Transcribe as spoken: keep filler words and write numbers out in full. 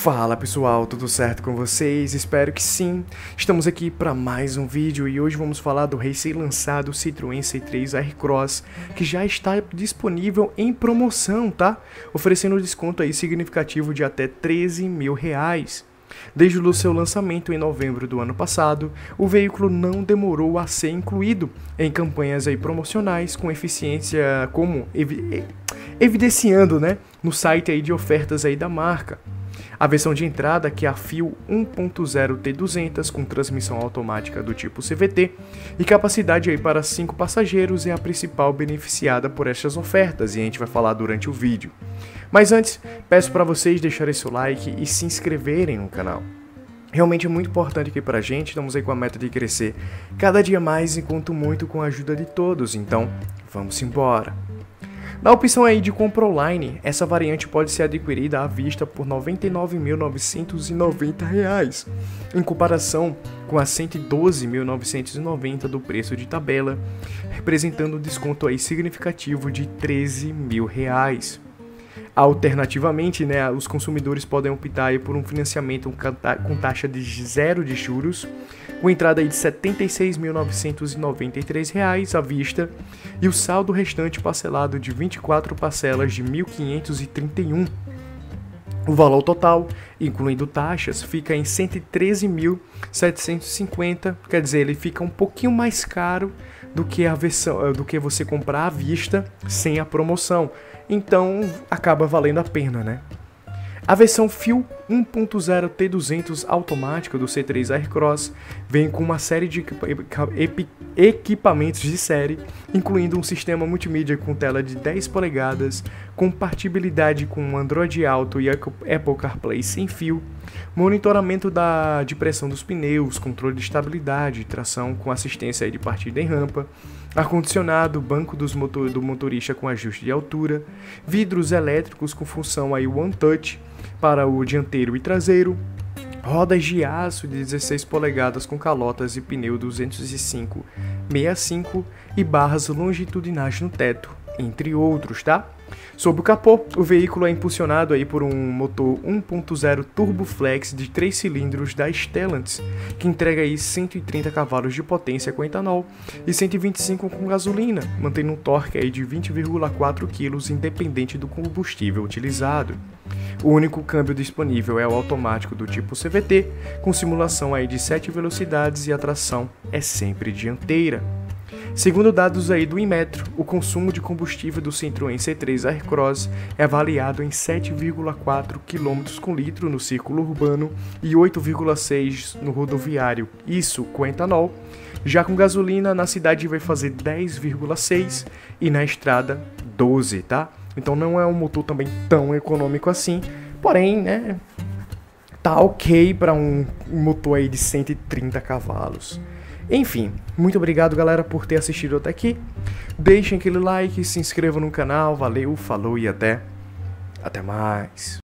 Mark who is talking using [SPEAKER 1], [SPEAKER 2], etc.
[SPEAKER 1] Fala pessoal, tudo certo com vocês? Espero que sim. Estamos aqui para mais um vídeo e hoje vamos falar do recém-lançado Citroën C três R Cross, que já está disponível em promoção, tá? Oferecendo desconto aí significativo de até treze mil reais. Desde o seu lançamento em novembro do ano passado, o veículo não demorou a ser incluído em campanhas aí promocionais com eficiência como evi evidenciando, né, no site aí de ofertas aí da marca. A versão de entrada, que é a Fio um ponto zero T duzentos com transmissão automática do tipo C V T e capacidade aí para cinco passageiros, é a principal beneficiada por estas ofertas e a gente vai falar durante o vídeo. Mas antes, peço para vocês deixarem seu like e se inscreverem no canal. Realmente é muito importante aqui pra gente, estamos aí com a meta de crescer cada dia mais e conto muito com a ajuda de todos, então vamos embora. Na opção aí de compra online, essa variante pode ser adquirida à vista por noventa e nove mil novecentos e noventa reais, em comparação com as cento e doze mil novecentos e noventa do preço de tabela, representando um desconto aí significativo de treze mil reais. Alternativamente, né, os consumidores podem optar aí por um financiamento com taxa de zero de juros, com entrada aí de setenta e seis mil novecentos e noventa e três reais à vista e o saldo restante parcelado de vinte e quatro parcelas de mil quinhentos e trinta e um. O valor total, incluindo taxas, fica em cento e treze mil setecentos e cinquenta, quer dizer, ele fica um pouquinho mais caro do que a versão, do que você comprar à vista sem a promoção. Então acaba valendo a pena, né? A versão Fio um ponto zero T duzentos automática do C três R Cross vem com uma série de equipamentos de série, incluindo um sistema multimídia com tela de dez polegadas, compatibilidade com Android Auto e Apple CarPlay sem fio, monitoramento da, de pressão dos pneus, controle de estabilidade, tração com assistência de partida em rampa, ar-condicionado, banco dos motor, do motorista com ajuste de altura, vidros elétricos com função aí One Touch para o dianteiro e traseiro, rodas de aço de dezesseis polegadas com calotas e pneu duzentos e cinco sessenta e cinco e barras longitudinais no teto, entre outros, tá? Sob o capô, o veículo é impulsionado aí por um motor um ponto zero Turbo Flex de três cilindros da Stellantis, que entrega aí cento e trinta cavalos de potência com etanol e cento e vinte e cinco com gasolina, mantendo um torque aí de vinte vírgula quatro quilos independente do combustível utilizado. O único câmbio disponível é o automático do tipo C V T, com simulação aí de sete velocidades e a tração é sempre dianteira. Segundo dados aí do Inmetro, o consumo de combustível do Citroën C três R Cross é avaliado em sete vírgula quatro quilômetros por litro no círculo urbano e oito vírgula seis no rodoviário, isso com etanol. Já com gasolina, na cidade vai fazer dez vírgula seis e na estrada doze, tá? Então não é um motor também tão econômico assim, porém, né, tá ok para um motor aí de cento e trinta cavalos. Enfim, muito obrigado galera por ter assistido até aqui. Deixem aquele like, se inscrevam no canal, valeu, falou e até, até mais.